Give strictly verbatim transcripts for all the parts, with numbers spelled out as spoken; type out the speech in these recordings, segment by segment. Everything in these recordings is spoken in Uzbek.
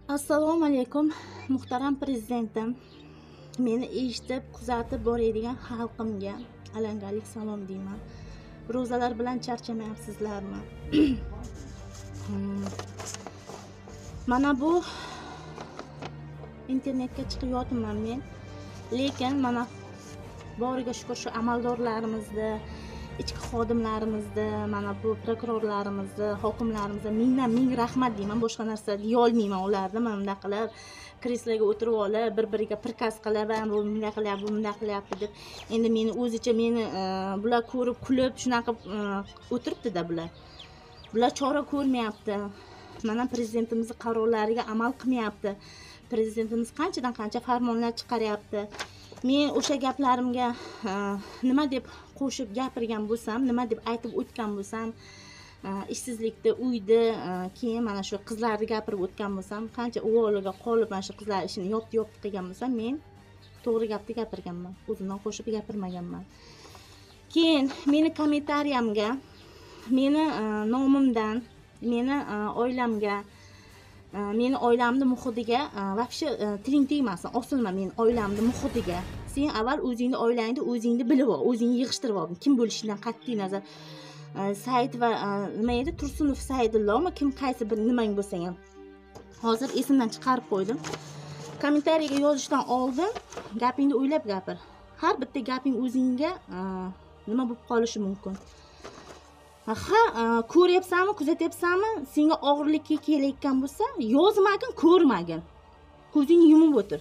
Assalomu alaykum muhtaram prezidentim. Meni eshitib, kuzatib boradigan xalqimga alangalik salom deyman. Ro'zalar bilan charchamayapsizlarmi? Mana bu internetga chiqyapman men. Lekin mana boriga shukur shu amaldorlarimizni, ichki xodimlarimizni, mana bu prokurorlarimizni, hokimlarimizga mingdan ming rahmat deyman. Boshqa narsa deya olmayman ularni. Mana bunday qilib kresloga o'tirib olib, bir-biriga prikaz qilib, bu bunday qilyapti, bu bunday qilyapti deb. Endi meni o'zicha meni bular ko'rib, kulib, shunaqa o'tiribdi-da bular. Bular chora ko'rmayapti. Mana prezidentimizning qarorlariga amal qilmayapti. Prezidentimiz qanchadan qancha farmonlar chiqaryapti. Men o'sha gaplarimga nima deb qo'shib gapirgan bo'lsam, nima deb aytib o'tgan bo'lsam, ishsizlikda, uyda, keyin mana shu qizlarni gapirib o'tgan bo'lsam, qancha o'g'liga qolib mana shu qizlar ishini yopdi-yopdi qilgan bo'lsam, men to'g'ri gapni gapirganman. O'zimdan qo'shib gapirmaganman. Keyin meni kommentariyamga, meni nomimdan, meni oilamga, meni oilamni muhitiga vobshe tiling tegmasin, osilma meni oilamni muhitiga. Sen avval o'zingni oilangni o'zingni bilib ol, o'zingni yig'ishtirib ol. Kim bo'lishidan qat'iy nazar. Said va nima edi? Tursunov Saidullohmi? Kim qaysi bir nimang bo'lsa ham. Hozir esimdan chiqarib qo'ydim. Kommentariyaga yozishdan oldin gapingni o'ylab gapir. Har bitta gaping o'zingga nima bo'lib qolishi mumkin. Ha, ko'ryapsanmi, kuzatyapsanmi? Senga og'irlikka kelayotgan bo'lsa, yozmagin, ko'rmagin. Ko'zingni yumib o'tir.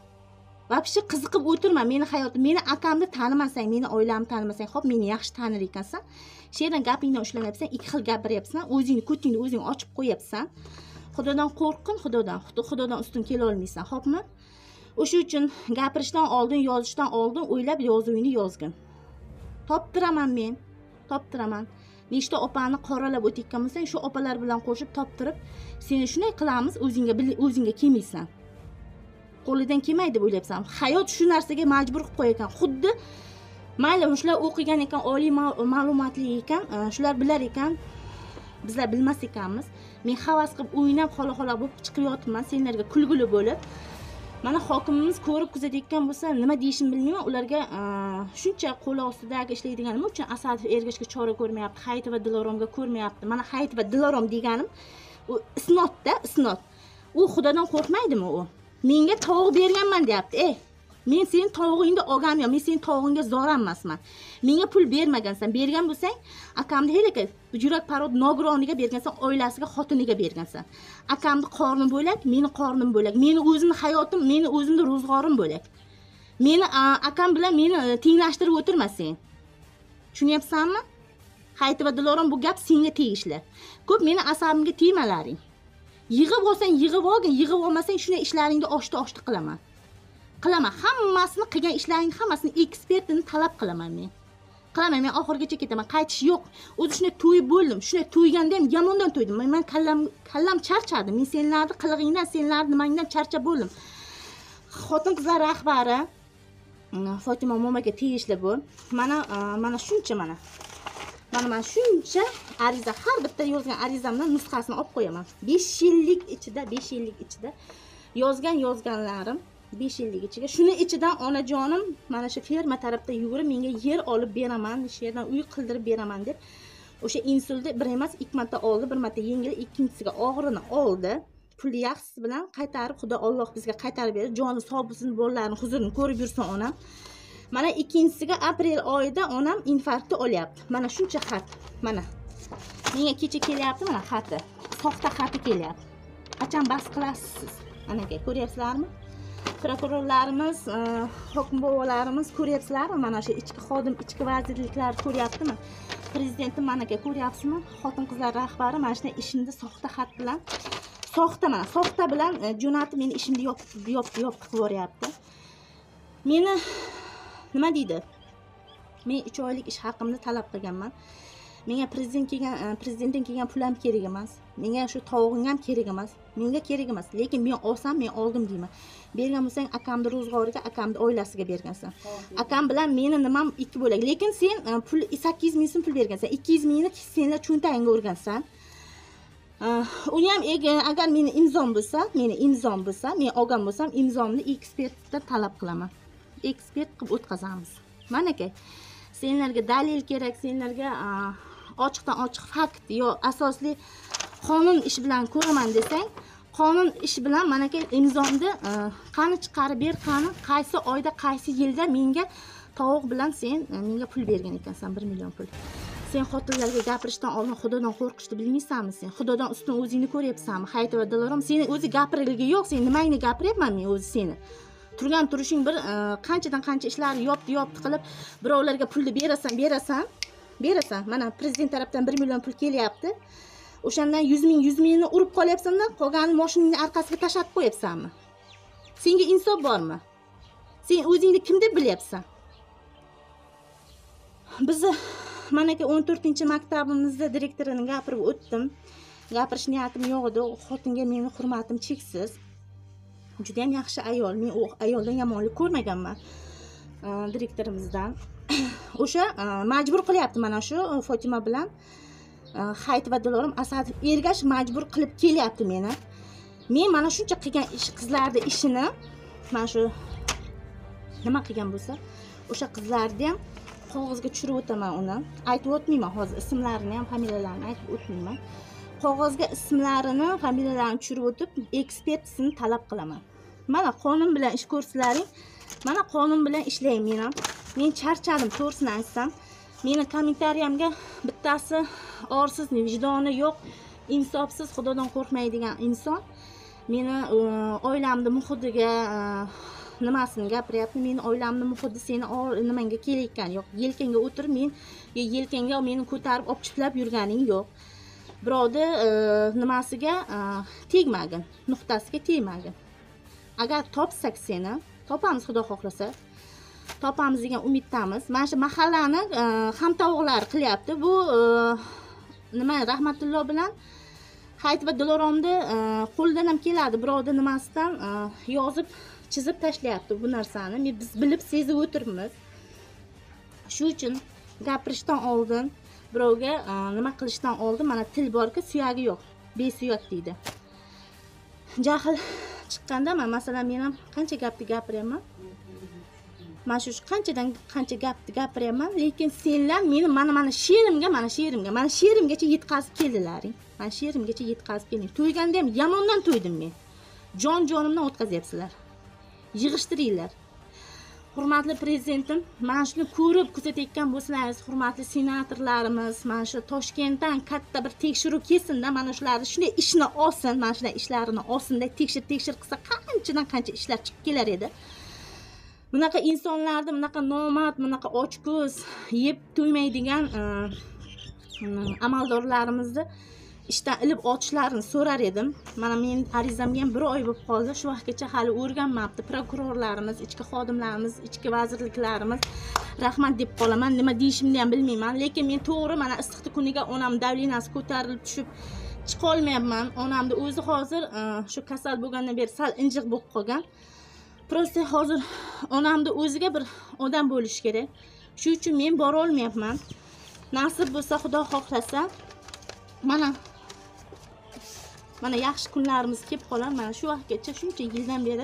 Vobshe qiziqib o'tirma meni hayotim. Meni akamni tanimasang, meni oilamni tanimasang, xo'p, meni yaxshi tanir ekansan. Sherdan gapingdan ushlanayapsan, ikki xil gapiryapsan, o'zingni ko'tingni o'zing ochib qo'yapsan. Xudodan qo'rqin, Xudodan, Xudodan ustun kela olmaysan, xo'pmi? O'sha uchun gapirishdan oldin, yozishdan oldin o'ylab yozuvingni yozgin. Toptiraman men, toptiraman. Nechta opani qoralab o'tayotgan bo'lsang, shu opalar bilan qo'shib toptirib, seni shunday qilamiz, o'zingga o'zingga kelmaysan. Qo'lidan kelmaydi deb o'ylayapsan. Hayot shu narsaga majbur qilib qo'ygan. Xuddi mayli, shular o'qigan ekan, oliy ma'lumotli ekan, shular bilar ekan, bizlar bilmas ekanmiz. Men havas qilib o'ynab, xola-xola bo'lib chiqib yotibman, senlarga kulguli bo'lib. Mana hokimimiz ko'rib kuzatayotgan bo'lsa, nima deyishimni bilmayman. Ularga shuncha qo'l ostidagi ishlaydigan nima uchun Asadov Ergashga chora ko'rmayapti, Hayit va Diloromga ko'rmayapti. Mana Hayit va Dilorom deganim u isnotda, isnot. U Xudodan qo'rqmaydimi u? Menga tovuq berganman deyapti. Ey, men sening tovug'ingni olganman, men sening tovug'ingga zor emasman. Menga pul bermagansan, bergan bo'lsang, akamni helaka yurak parod nogironiga bergansan, oilasiga, xotiniga bergansan. Akamni qorni bo'lak, meni qornim bo'lak, meni o'zimni hayotim, meni o'zimni ro'zg'orim bo'lak. Meni akam bilan meni tenglashtirib o'tirma sen. Tushunyapsanmi? Hayit va Dilorom, bu gap senga tegishli. Ko'p meni asabimga tegmalaring. Yig'ib olsang, yig'ib olgin, yig'ib olmasang, shunday ishlaringni oshti-oshti qilaman. Qilaman. Hammasini qilgan ishlaring hammasini ekspertini talab qilaman men. Qilaman, men oxirgacha ketaman. Qaytish yo'q. O'zi shunday to'yib bo'ldim. Shunday to'yganda ham yomondan to'ydim. Men kallam kallam charchadim. Men senlarni qilig'ingdan, senlarni nimangdan charchab bo'ldim. Xotin-qizlar rahbari Fotima momaga tegishli bu. Mana mana shuncha mana. Mana mana shuncha ariza, har bitta yozgan arizamdan nusxasini olib qo'yaman. besh yillik ichida, besh yillik ichida yozgan yozganlarim besh yillik ichiga. Shuni ichidan onajonim mana shu ferma tarafda yugurib menga yer olib beraman, shu yerdan uy qildirib beraman deb o'sha insultni bir emas, ikki marta oldi, bir marta yengil, ikkinchisiga og'irini oldi. Pulni yaxshisi bilan qaytarib, Xudo Alloh bizga qaytarib berdi. Joni sog' bo'lsin, bolalarini huzurini ko'rib yursin onam. Mana ikkinchisiga aprel oyida onam infarktni olyapti. Mana shuncha xat. Mana. Menga kecha kelyapti mana xati. Soxta xati kelyapti. Qachon bas qilasiz? Ana aka, ko'ryapsizlarmi? Prokurorlarimiz, hokim bobolarimiz ko'ryapsizlarmi? Mana shu ichki xodim, ichki vazirliklar ko'ryaptimi? Prezidentim mana aka, ko'ryapsizmi? Xotin-qizlar rahbari mana shunday ishimni soxta xat bilan, soxta mana, soxta bilan jo'natib meni ishimni yopib, yopib, yopib qilib boryapti. Meni nima deydi? Men uch oylik ish haqimni talab qilganman. Menga prezident kelgan, prezidentdan kelgan pulim kerak emas. Menga shu tovug'ing ham kerak emas. Menga kerak emas. Lekin men olsam, men oldim deyman. Bergan bo'lsang, akamni ro'zg'origa, akamni oilasiga bergansan. Akam bilan meni nimam ikki bo'lak. Lekin sen pul sakkiz yuz ming so'm pul bergansan. ikki yuz mingni senlar cho'ntagingga urgansan. uni ham agar meni imzom bo'lsa, meni imzom bo'lsa, men olgan bo'lsam, imzomni ekspertdan talab qilaman. Ekspert qilib o'tkazamiz. Mana aka, senlarga dalil kerak, senlarga ochiqdan ochiq fakt yo asosli qonun ish bilan ko'raman desang, qonun ish bilan mana aka imzomni qani chiqarib ber, qani qaysi oyda, qaysi yilda menga tovuq bilan sen menga pul bergan ekansan, bir million pul. Sen xotinlarga gapirishdan oldin Xudodan qo'rqishni bilmaysanmi sen? Xudodan ustun o'zingni ko'ryapsanmi? Hayit va dilorom, seni o'zi gapiriligi yo'q, sen nimangni gapiryapman men o'zi seni. Turgan turishing bir qanchadan qancha ishlarni yopdi yopdi qilib, birovlarga pulni berasan, berasan, berasan. Mana prezident tarafdan bir million pul kelyapti. O'shandan yuz ming, yuz mingni urib qolyapsan-da, qolganini mashinangning arkasiga tashlatib qo'yapsanmi? Senga insof bormi? Sen o'zingni kim deb bilyapsan? Bizni mana aka o'n to'rtinchi maktabimizda direktorini gapirib o'tdim. Gapirish niyatim yo'q edi. Xotinga mening hurmatim cheksiz. Juda ham yaxshi ayol. Men u ayoldan yomonlik ko'rmaganman. Direktorimizdan. O'sha majbur qilyapti mana shu Fotima bilan Hayit va Dilorim Asadov ergash majbur qilib kelyapti meni. Men mana shuncha qilgan ish qizlarning ishini mana shu nima qilgan bo'lsa, o'sha qizlarni ham qog'ozga tushirib o'taman uni. Aytib o'tmayman hozir ismlarini ham, familiyalarini aytib o'tmayman. Qog'ozga ismlarini, familiyalarini tushirib o'tib, ekspertisini talab qilaman. Mana qonun bilan ish ko'rsalaring, mana qonun bilan ishlayman men ham. Men charchadim, to'g'risini aytsam. Meni kommentariyamga bittasi orsiz, vijdoni yo'q, insofsiz, Xudodan qo'rqmaydigan inson meni oilamni muhidiga nimasini gapiryapti. Meni oilamni muhidi seni nimanga kelayotgan yo'q. Yelkangga o'tirib, men yelkangga meni ko'tarib olib chiqlab yurganing yo'q. Birovni nimasiga tegmagin, nuqtasiga tegmagin. Agar topsak seni, topamiz Xudo xohlasa. Topamiz degan umiddamiz. Mana shu mahallani ham tovuqlar qilyapti. Bu nima Rahmatulloh bilan Hayit va Diloromni qo'ldan ham keladi. Birovni nimasidan yozib, chizib tashlayapti bu narsani. Biz bilib, sezib o'tiribmiz. Shu uchun gapirishdan oldin, birovga nima qilishdan oldin mana til borki, suyagi yo'q. Besuyak deydi. Jahl chiqqanda, masalan, men ham qancha gapni gapiryapman. Mana shu qanchadan qancha gapni gapiryapman, lekin senlar meni mana mana she'rimga, mana she'rimga, mana she'rimgacha yetkazib keldilaring. Mana she'rimgacha yetkazib kelding. To'yganda ham yamondan to'ydim men. Jon-jonimdan o'tkazyapsizlar. Yig'ishtiringlar. Hurmatli prezidentim, mana shuni ko'rib kuzatayotgan bo'lsangiz, hurmatli senatorlarimiz, mana shu Toshkentdan katta bir tekshiruv kelsin-da, mana shularni shunday ishni olsin, mana shunday ishlarini olsin-da, tekshir tekshir qilsa qanchadan qancha ishlar chiqib kelar edi. Bunaqa insonlarni, bunaqa nomard, bunaqa ochko'z, yeb to'ymaydigan amaldorlarimizni ishdan ilib otishlarini so'rar edim. Mana men arizamga ham bir oy bo'lib qoldi. Shu vaqtgacha hali o'rganmabdi. Prokurorlarimiz, ichki xodimlarimiz, ichki vazirliklarimiz rahmat deb qolaman. Nima deyishimni ham bilmayman. Lekin men to'g'ri mana issiqni kuniga onam davlinasi ko'tarilib tushib chiqa olmayapman. Onamni o'zi hozir shu kasal bo'lgandan beri sal injiq bo'lib qolgan. Prosta hozir onamni o'ziga bir odam bo'lish kerak. Shu uchun men bora olmayapman. Nasib bo'lsa, Xudo xohlasa, mana mana yaxshi kunlarimiz kelib qolar. Mana shu vaqtgacha shuncha yildan beri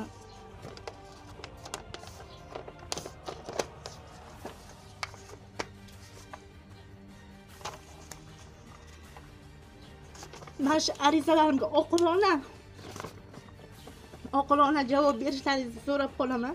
mana shu arizalarimga oqilona oqilona javob berishlaringizni so'rab qolaman.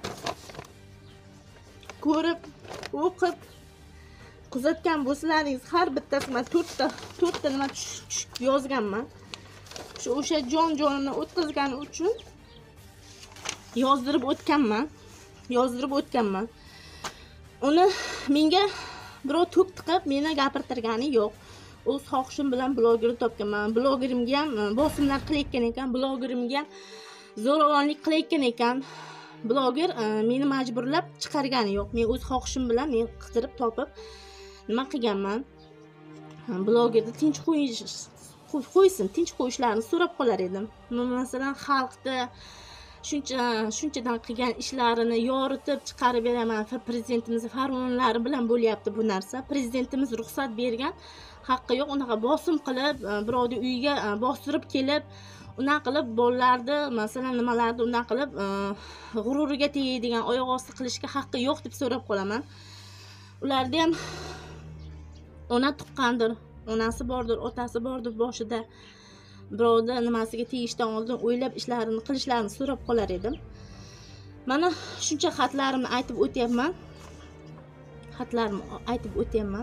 Ko'rib, o'qib, kuzatgan bo'lsalaringiz har bittasi men to'rtta to'rtta nima yozganman. Shu o'sha jon-jonimni o'tkazgani uchun yozdirib o'tganman. Yozdirib o'tganman. Uni menga birov to'k tiqib meni gapirtirgani yo'q. O'z xohishim bilan blogerni topganman. Blogerimga ham bosimlar qilayotgan ekan, blogerimga zo'ravonlik qilayotgan ekan. Bloger meni majburlab chiqargani yo'q. Men o'z xohishim bilan men qidirib topib nima qilganman? Blogerni tinch qo'yish qo'ysin, tinch qo'yishlarini so'rab qolar edim. Masalan, xalqni shuncha shunchadan qilgan ishlarini yoritib chiqarib beraman, prezidentimiz farmonlari bilan bo'lyapti bu narsa. Prezidentimiz ruxsat bergan, haqqi yo'q unaqa bosim qilib, birovni uyiga bostirib kelib, unaqa qilib bolalarni, masalan, nimalarni unaqa qilib g'ururiga tegadigan, oyoq osti qilishga haqqi yo'q deb so'rab qolaman. Ularda ham ona tuqqandir, onasi bordir, otasi bordir boshida. Birovda nimasiga tegishdan oldin o'ylab ishlarini qilishlarini so'rab qolar edim. Mana shuncha xatlarimni aytib o'tyapman. Xatlarimni aytib o'tyapman.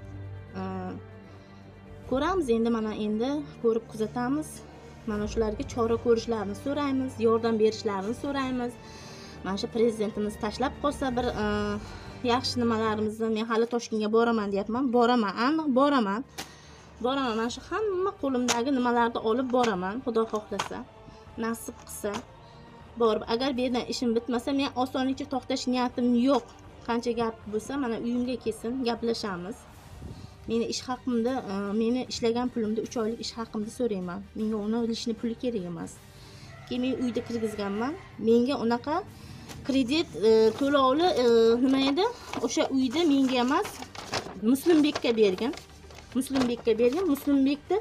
Ko'ramiz endi, mana endi ko'rib kuzatamiz. Mana shularga chora ko'rishlarini so'raymiz, yordam berishlarini so'raymiz. Mana shu prezidentimiz tashlab qolsa bir yaxshi nimalarimizni, men hali Toshkentga boraman deyapman. Boraman, aniq boraman. Boraman, mana shu hamma qo'limdagi nimalarni olib boraman, Xudo xohlasa, nasib qilsa. Borib, agar bu yerdan ishim bitmasa, men osonlikcha to'xtash niyatim yo'q. Qancha gap bo'lsa, mana uyimga kelsin, gaplashamiz. Meni ish haqimda, meni ishlagan pulimda uch oylik ish haqimda so'rayman. Menga uni olishni puli kerak emas. Keyin men uyda kirgizganman. Menga unaqa kredit to'lovli nima edi? O'sha uyda menga emas, Muslimbekka bergan. Muslimbekka bergan. Muslimbekda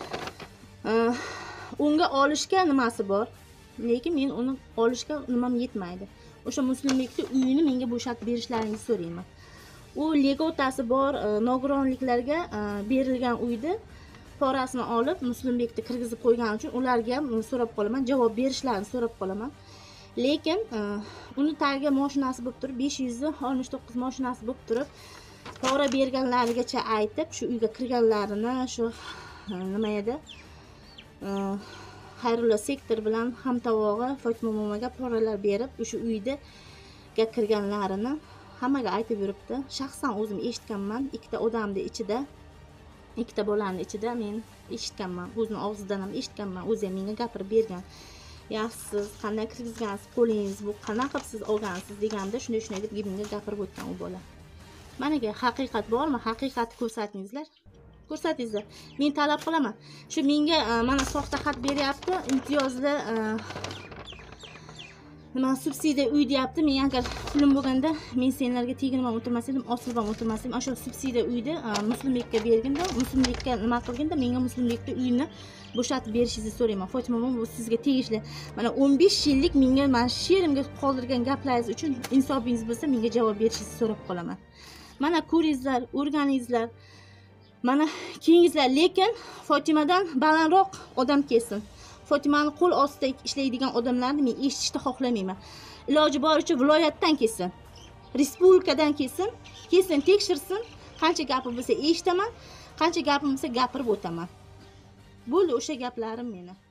unga olishga nimasi bor. Lekin men uni olishga nimam yetmaydi. O'sha Muslimbekda uyini menga bo'shatib berishlaringizni so'rayman. U legotasi bor nogironliklarga berilgan uyni porasini olib Muslimbekda kirgizib qo'ygan uchun ularga ham so'rab qolaman, javob berishlarini so'rab qolaman. Lekin uni tagiga mashinasi bo'lib turib, besh yuz oltmish to'qqiz mashinasi bo'lib turib, pora berganlarigacha aytib, shu uyga kirganlarini, shu nima edi? Xayrullo sektor bilan hamtovog'i Fotima momaga poralar berib, o'sha uyga kirganlarini hammaga aytib yuribdi. Shaxsan o'zim eshitganman, ikkita odamning ichida, ikkita bolaning ichida men eshitganman. O'zining og'zidan ham eshitganman, o'zi ham menga gapirib bergan. Yaxshi, siz qanday kirgizgansiz, qo'lingiz bu qanaqa qilib siz olgansiz deganda, shunday shunday deb menga gapirib o'tgan u bola. Managa haqiqat bormi? Haqiqatni ko'rsatingizlar. Ko'rsatingizlar. Men talab qilaman. Shu menga mana soxta xat beryapti, imtiyozli nima subsidiya uy deyapti. Men agar pulim bo'lganda, men senlarga teginman o'tirmas edim, osilbam o'tirmas edim. O'sha subsidiya uyni Muslimbekka berganda, Muslimbekka nima qilganda, menga Muslimbekda uyni bo'shatib berishingizni so'rayman. Fotima mom, bu sizga tegishli. Mana o'n besh yillik menga mana she'rimga qoldirgan gaplaringiz uchun insobingiz bo'lsa, menga javob berishingizni so'rab qolaman. Mana ko'ringizlar, o'rganingizlar. Mana keyingizlar, lekin Fotimadan balandroq odam kelsin. Fotimani qo'l ostida ishlaydigan odamlarni men eshitishni xohlamayman. Iloji boricha viloyatdan kelsin, respublikadan kelsin, kelsin tekshirsin, qancha gapi bo'lsa eshitaman, qancha gapim bo'lsa gapirib o'taman. Bo'ldi o'sha gaplarim meni.